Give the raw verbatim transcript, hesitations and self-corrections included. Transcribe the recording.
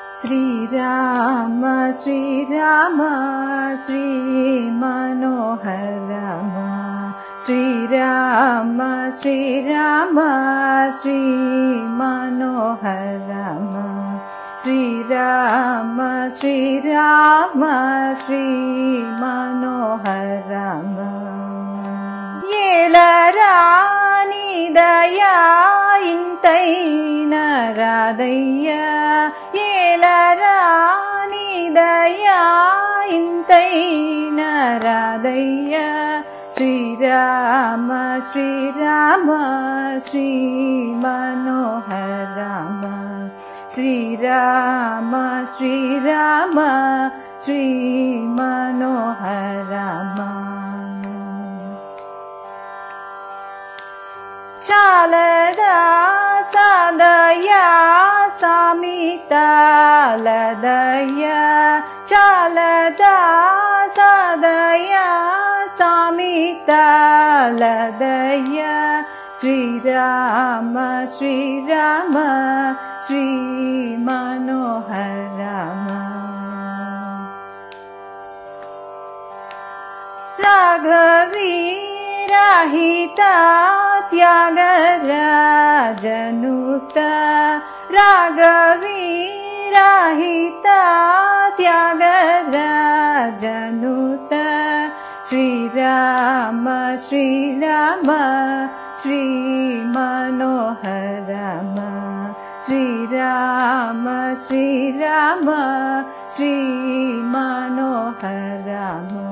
Shriram Shriram Shri Manohar Ram Shriram Shriram Shri Manohar Ram Shriram Shriram Shri Manohar Ram येलरानी Daya इंतैन राधय्या येलरानी Daya इंतैन राधय्या Shriram Shriram Shri Manohar Ram Shriram Shriram Shri Manohar Ram Chalda सादया सामितालदया Chalda सादया सामितालदया Shriram Shriram Shri Manohar Ram Raghavi राहिता त्यागराजनुता Raghavi राहिता त्यागराजनुता Shriram Shriram Shri Manohar Ram Shriram Shriram Shri Manohar Ram